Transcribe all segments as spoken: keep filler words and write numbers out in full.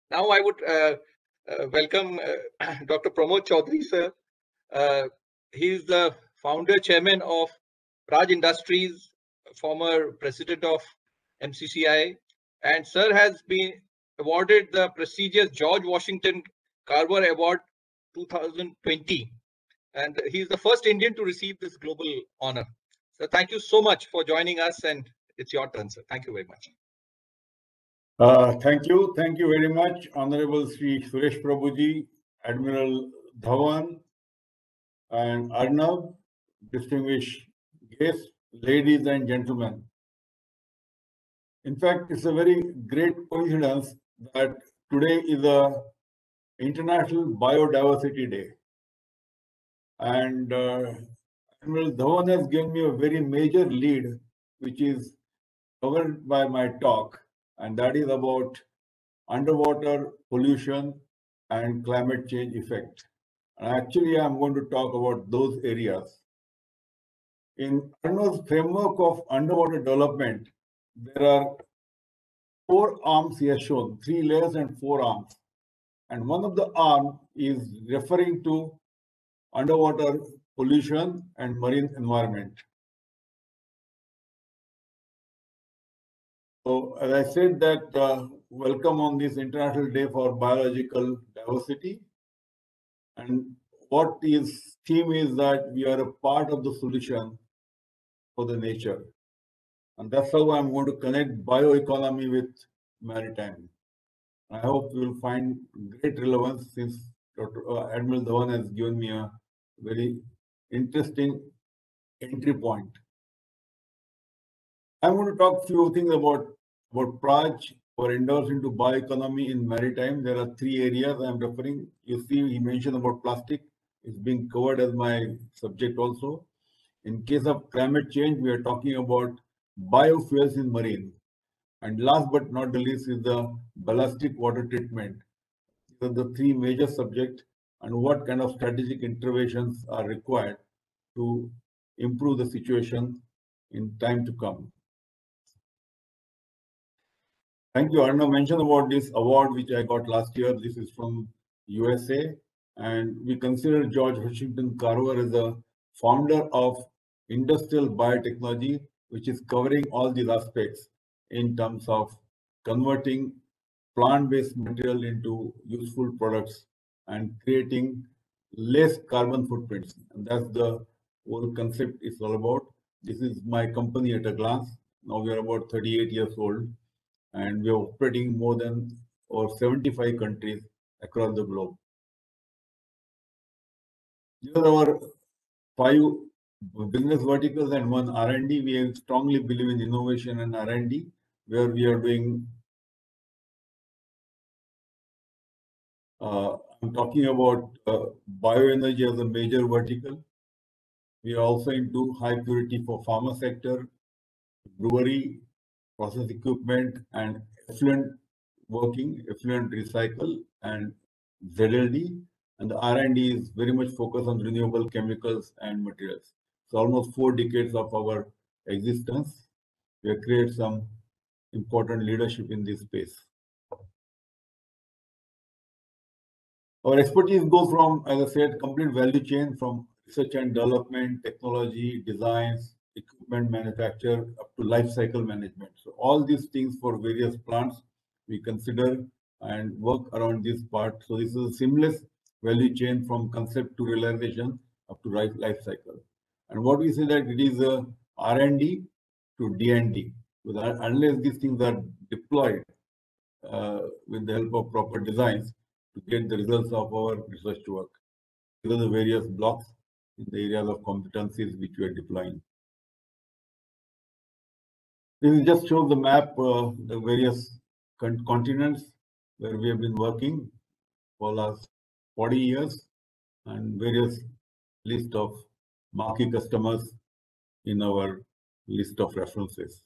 Now I would uh, uh, welcome uh, Doctor Pramod Chaudhary, sir. Uh, he is the founder, chairman of Praj Industries, former president of M C C I, and sir has been awarded the prestigious George Washington Carver Award two thousand twenty, and he is the first Indian to receive this global honor. So thank you so much for joining us, and it's your turn, sir. Thank you very much. Uh, thank you. Thank you very much, Honorable Sri Suresh Prabhuji, Admiral Dhawan, and Arnav, distinguished guests, ladies and gentlemen. In fact, it's a very great coincidence that today is a International Biodiversity Day. And uh, Admiral Dhawan has given me a very major lead, which is covered by my talk, and that is about underwater pollution and climate change effect. And actually, I'm going to talk about those areas. In Arno's framework of underwater development, there are four arms here shown, three layers and four arms. And one of the arms is referring to underwater pollution and marine environment. So as I said that, uh, welcome on this International Day for Biological Diversity. And what is theme is that we are a part of the solution for the nature. And that's how I'm going to connect bioeconomy with maritime. I hope you will find great relevance since Doctor Uh, Admiral Dhawan has given me a very interesting entry point. I'm going to talk a few things about, about Praj for endorsed into bioeconomy in maritime. There are three areas I'm referring. You see, he mentioned about plastic. It's being covered as my subject also. In case of climate change, we are talking about biofuels in marine. And last but not the least is the ballastic water treatment. These are the three major subjects and what kind of strategic interventions are required to improve the situation in time to come. Thank you. Arnav mentioned about this award which I got last year. This is from U S A, and we consider George Washington Carver as a founder of industrial biotechnology, which is covering all these aspects in terms of converting plant-based material into useful products and creating less carbon footprints. And that's the whole concept is all about. This is my company at a glance. Now we are about thirty-eight years old, and we are operating more than or seventy-five countries across the globe. These are our five business verticals and one R and D. We strongly believe in innovation and R and D, where we are doing, uh, I'm talking about uh, bioenergy as a major vertical. We are also into high purity for pharma sector, brewery, process equipment, and effluent working, effluent recycle, and Z L D. And the R and D is very much focused on renewable chemicals and materials. So almost four decades of our existence, we have created some important leadership in this space. Our expertise goes from, as I said, complete value chain from research and development, technology, designs, equipment manufacture, up to life cycle management. So all these things for various plants, we consider and work around this part. So this is a seamless value chain from concept to realization up to life, life cycle. And what we say that it is a R and D to D and D. Unless these things are deployed uh, with the help of proper designs to get the results of our research work. These are the various blocks in the areas of competencies which we are deploying. This just shows the map, uh, the various con continents where we have been working for last forty years, and various list of marquee customers in our list of references.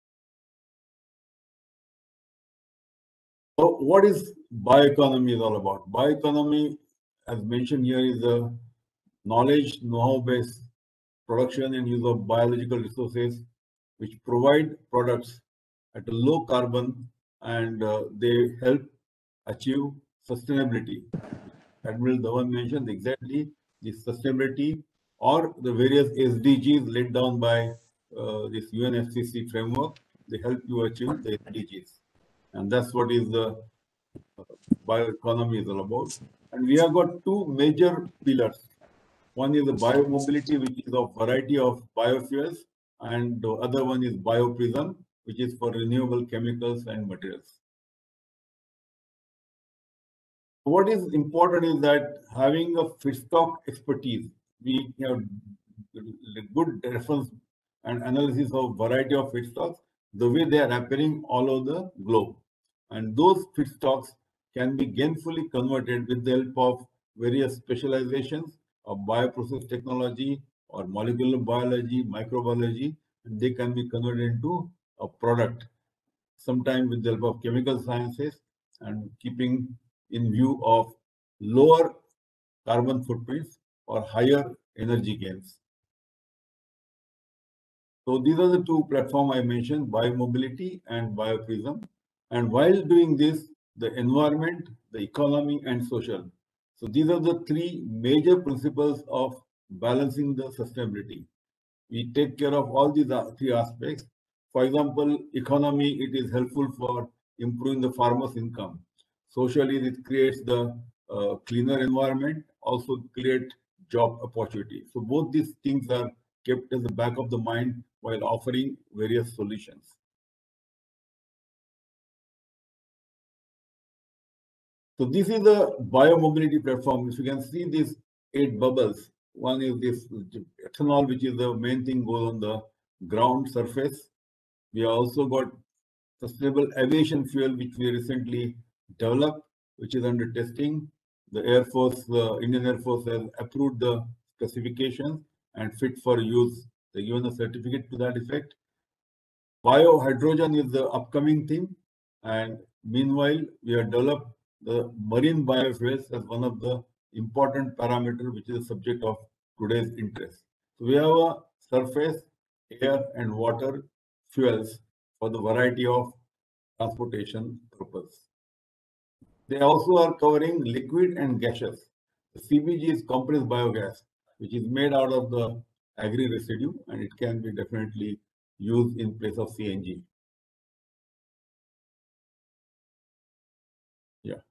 So what is bioeconomy is all about? Bioeconomy, as mentioned here, is a knowledge, know-how based production and use of biological resources which provide products at a low carbon, and uh, they help achieve sustainability. Admiral Dhawan mentioned exactly the sustainability or the various S D Gs laid down by uh, this U N F C C framework. They help you achieve the S D Gs. And that's what is the bioeconomy is all about. And we have got two major pillars. One is the biomobility, which is of variety of biofuels, and the other one is bioprism, which is for renewable chemicals and materials. What is important is that having a feedstock expertise, we have good reference and analysis of variety of feedstocks, the way they are appearing all over the globe. And those feedstocks can be gainfully converted with the help of various specializations of bioprocess technology or molecular biology, microbiology, and they can be converted into a product, sometimes with the help of chemical sciences and keeping in view of lower carbon footprints or higher energy gains. So these are the two platforms I mentioned, biomobility and bioprism. And while doing this, the environment, the economy, and social. So these are the three major principles of balancing the sustainability. We take care of all these three aspects. For example, economy, it is helpful for improving the farmer's income. Socially, it creates the uh, cleaner environment, also create job opportunity. So both these things are kept at the back of the mind while offering various solutions. So this is the biomobility platform. If you can see these eight bubbles, one is this ethanol, which is the main thing goes on the ground surface. We also got sustainable aviation fuel, which we recently developed, which is under testing. The Air Force, the uh, Indian Air Force has approved the specifications and fit for use. They given a certificate to that effect. Biohydrogen is the upcoming thing. And meanwhile, we have developed the marine biofuels as one of the important parameters, which is the subject of today's interest. So we have a surface, air, and water fuels for the variety of transportation purpose. They also are covering liquid and gaseous. The C B G is compressed biogas, which is made out of the agri residue, and it can be definitely used in place of C N G. Yeah.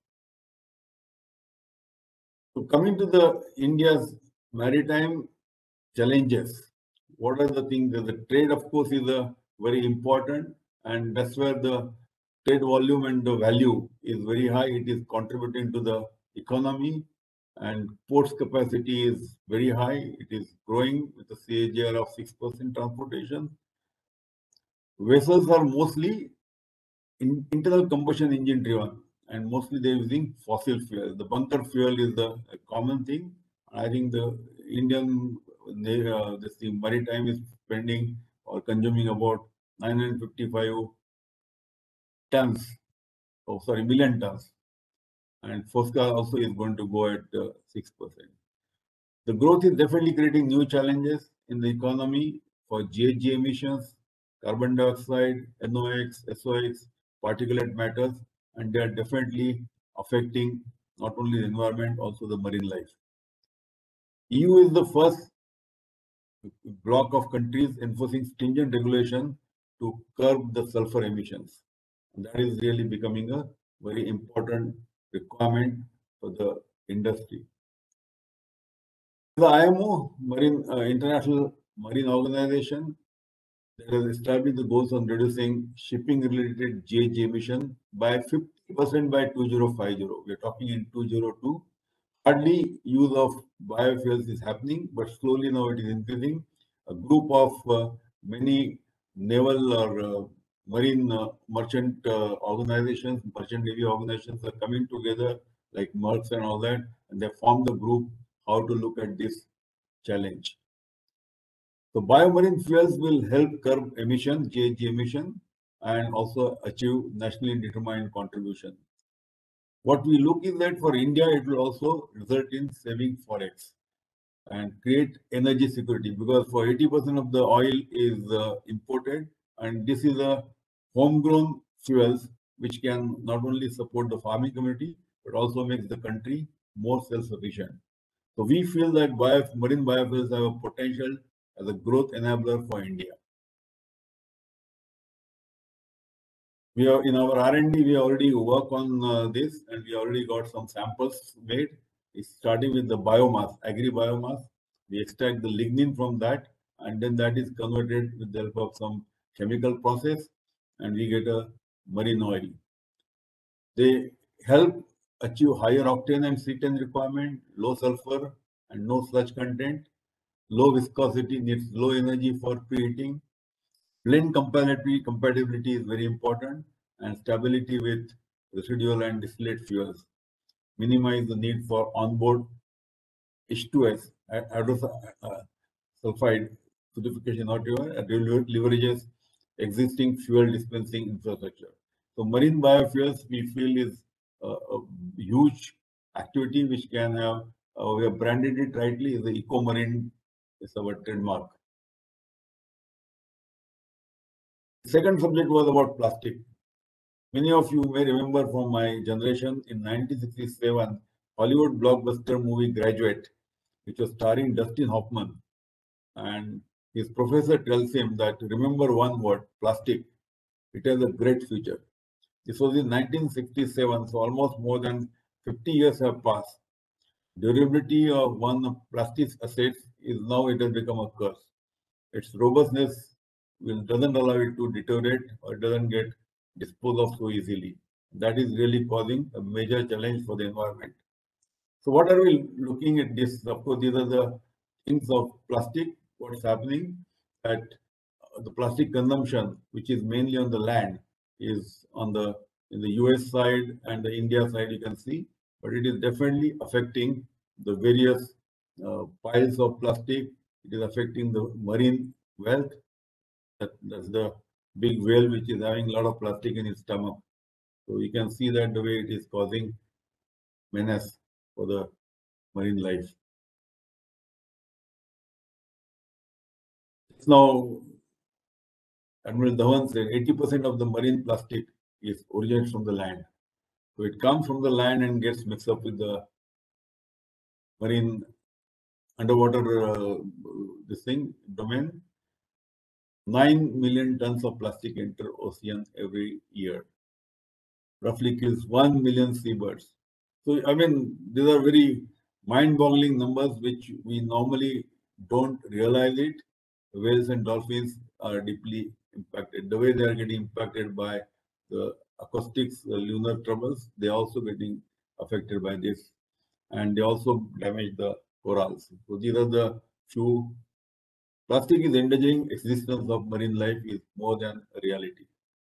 So coming to the India's maritime challenges, what are the things? The trade, of course, is a very important, and that's where the trade volume and the value is very high. It is contributing to the economy, and ports capacity is very high. It is growing with a C A G R of six percent transportation. Vessels are mostly in, internal combustion engine driven, and mostly they're using fossil fuel. The bunker fuel is the common thing. I think the Indian they, uh, this thing, maritime is spending or consuming about nine hundred fifty-five tons, oh sorry, million tons. And Fosca also is going to go at uh, six percent. The growth is definitely creating new challenges in the economy for G H G emissions, carbon dioxide, N O X, S O X, particulate matters, and they are definitely affecting not only the environment, also the marine life. E U is the first bloc of countries enforcing stringent regulation to curb the sulfur emissions. And that is really becoming a very important requirement for the industry. The I M O, Marine uh, International Marine Organization, that has established the goals on reducing shipping-related G H G emission by fifty percent by two thousand fifty. We are talking in two thousand two. Hardly use of biofuels is happening, but slowly now it is increasing. A group of uh, many naval or uh, marine uh, merchant uh, organizations, merchant navy organizations are coming together, like Maersk and all that, and they formed the group how to look at this challenge. So biomarine fuels will help curb emission, G H G emission, and also achieve nationally determined contribution. What we look is that for India, it will also result in saving forex and create energy security, because for eighty percent of the oil is uh, imported, and this is a homegrown fuels which can not only support the farming community, but also makes the country more self-sufficient. So we feel that bio, marine biofuels have a potential as a growth enabler for India. We are in our R and D, we already work on uh, this, and we already got some samples made. It's starting with the biomass, agri biomass. We extract the lignin from that, and then that is converted with the help of some chemical process, and we get a marine oil. They help achieve higher octane and cetane requirement, low sulfur and no sludge content, low viscosity, needs low energy for preheating. Blend compatibility, compatibility is very important, and stability with residual and distillate fuels. Minimize the need for onboard H two S, sulfide purification, whatever, leverages existing fuel dispensing infrastructure. So marine biofuels, we feel, is a, a huge activity which can have, uh, we have branded it rightly, is the eco-marine, is our trademark. The second subject was about plastic. Many of you may remember from my generation, in nineteen sixty-seven, Hollywood blockbuster movie Graduate, which was starring Dustin Hoffman. And his professor tells him that, remember one word, plastic. It has a great future. This was in nineteen sixty-seven, so almost more than fifty years have passed. Durability of one plastic assets is now, it has become a curse. Its robustness will, doesn't allow it to deteriorate or doesn't get disposed of so easily. That is really causing a major challenge for the environment. So what are we looking at this? Of course, these are the things of plastic. What's happening at the plastic consumption, which is mainly on the land, is on the in the U S side and the India side, you can see, but it is definitely affecting the various uh, piles of plastic. It is affecting the marine wealth. That, that's the big whale which is having a lot of plastic in its stomach. So you can see that the way it is causing menace for the marine life. Now, Admiral Dhawan said eighty percent of the marine plastic is originates from the land. So it comes from the land and gets mixed up with the marine underwater uh, this thing domain. Nine million tons of plastic enter ocean every year. Roughly kills one million seabirds. So I mean, these are very mind-boggling numbers which we normally don't realize it. Whales and dolphins are deeply impacted. The way they are getting impacted by the acoustics, the lunar troubles, they are also getting affected by this, and they also damage the corals. So these are the few. Plastic is endangering existence of marine life is more than a reality.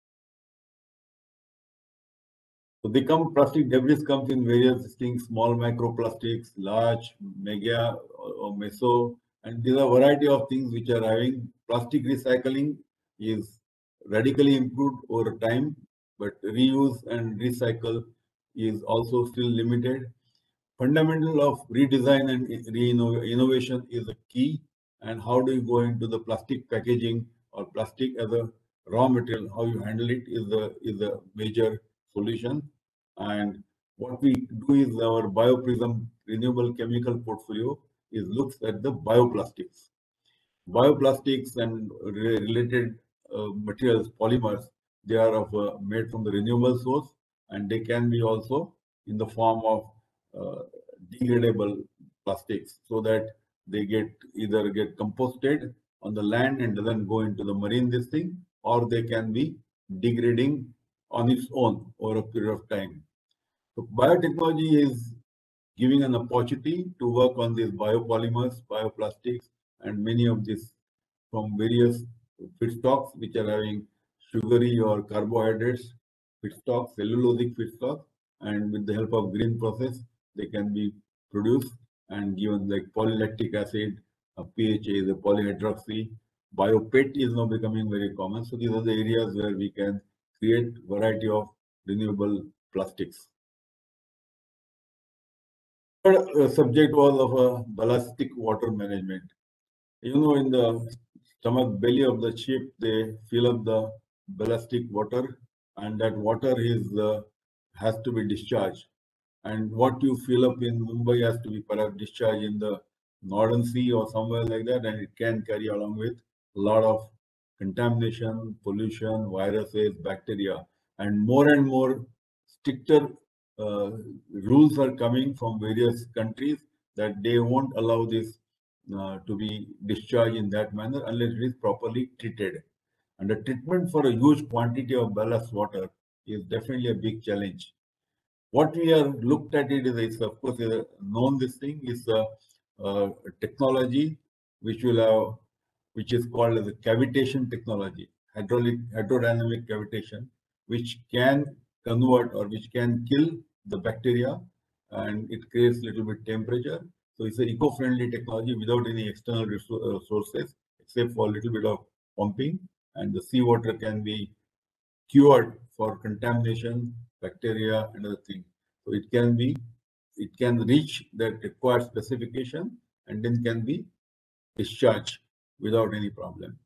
So they come, plastic debris comes in various things, small microplastics, large, mega or, or meso, and these are a variety of things which are having. Plastic recycling is radically improved over time, but reuse and recycle is also still limited. Fundamental of redesign and re-innovation is a key. And how do you go into the plastic packaging or plastic as a raw material? How you handle it is the is a major solution. And what we do is our BioPrism renewable chemical portfolio is looks at the bioplastics. Bioplastics and re related uh, materials, polymers, they are of uh, made from the renewable source, and they can be also in the form of uh, degradable plastics, so that they get either get composted on the land and doesn't go into the marine this thing, or they can be degrading on its own over a period of time. So biotechnology is giving an opportunity to work on these biopolymers, bioplastics, and many of these from various feedstocks which are having sugary or carbohydrates feedstock, cellulosic feedstock, and with the help of green process, they can be produced and given like polylactic acid, a P H A, the polyhydroxy. Bio-P E T is now becoming very common. So these are the areas where we can create variety of renewable plastics. Third subject was of a ballastic water management. You know, in the stomach belly of the ship, they fill up the ballastic water, and that water is uh, has to be discharged. And what you fill up in Mumbai has to be perhaps discharged in the Northern Sea or somewhere like that, and it can carry along with a lot of contamination, pollution, viruses, bacteria, and more and more stricter uh, rules are coming from various countries that they won't allow this uh, to be discharged in that manner unless it is properly treated. And the treatment for a huge quantity of ballast water is definitely a big challenge. What we have looked at it is, is of course, uh, known this thing is a, a technology which will have, which is called as a cavitation technology, hydraulic hydrodynamic cavitation, which can convert or which can kill the bacteria, and it creates little bit temperature. So it's an eco-friendly technology without any external resources except for a little bit of pumping, and the seawater can be cured for contamination, bacteria, and other things. So it can be, it can reach that required specification and then can be discharged without any problem.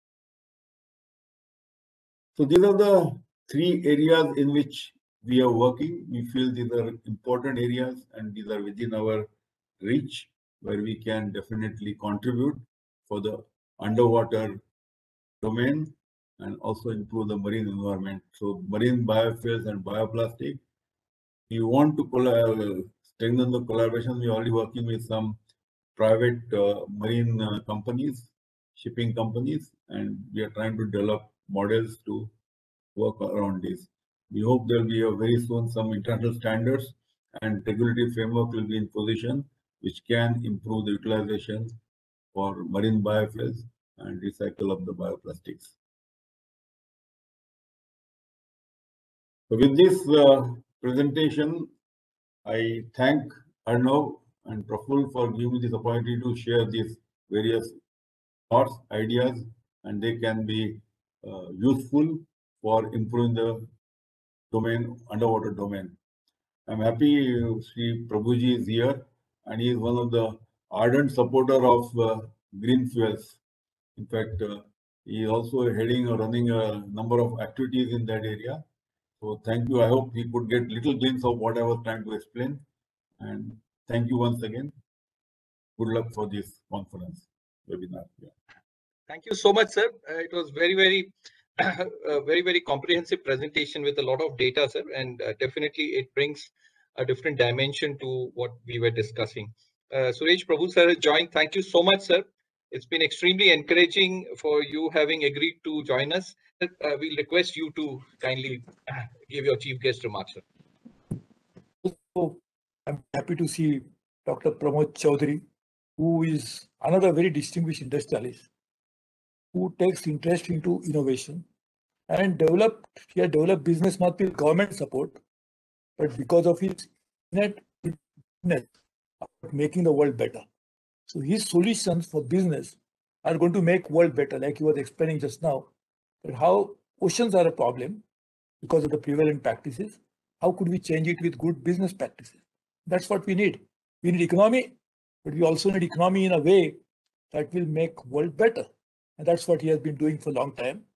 So these are the three areas in which we are working. We feel these are important areas and these are within our reach where we can definitely contribute for the underwater domain and also improve the marine environment. So marine biofuels and bioplastic, we want to strengthen the collaboration. We're already working with some private uh, marine uh, companies, shipping companies, and we are trying to develop models to work around this. We hope there will be a very soon some international standards and regulatory framework will be in position which can improve the utilization for marine biofuels and recycle of the bioplastics. So with this uh, presentation, I thank Arnav and Praful for giving me this opportunity to share these various thoughts, ideas, and they can be uh, useful for improving the domain, underwater domain. I'm happy Sri Prabhuji is here, and he is one of the ardent supporter of uh, green fuels. In fact, uh, he is also heading or running a number of activities in that area. So thank you. I hope he could get little glimpse of what I was trying to explain. And thank you once again. Good luck for this conference webinar. Yeah. Thank you so much, sir. Uh, it was very, very, a very, very comprehensive presentation with a lot of data, sir. And uh, definitely it brings a different dimension to what we were discussing. Uh, Suresh Prabhu, sir, has joined. Thank you so much, sir. It's been extremely encouraging for you having agreed to join us. Uh, we'll request you to kindly give your chief guest remarks, sir. So I'm happy to see Doctor Pramod Chaudhary, who is another very distinguished industrialist, who takes interest into innovation and developed, he had developed business not with government support, but because of his innate business of making the world better. So his solutions for business are going to make world better, like he was explaining just now, that how oceans are a problem because of the prevalent practices. How could we change it with good business practices? That's what we need. We need economy, but we also need economy in a way that will make world better. And that's what he has been doing for a long time.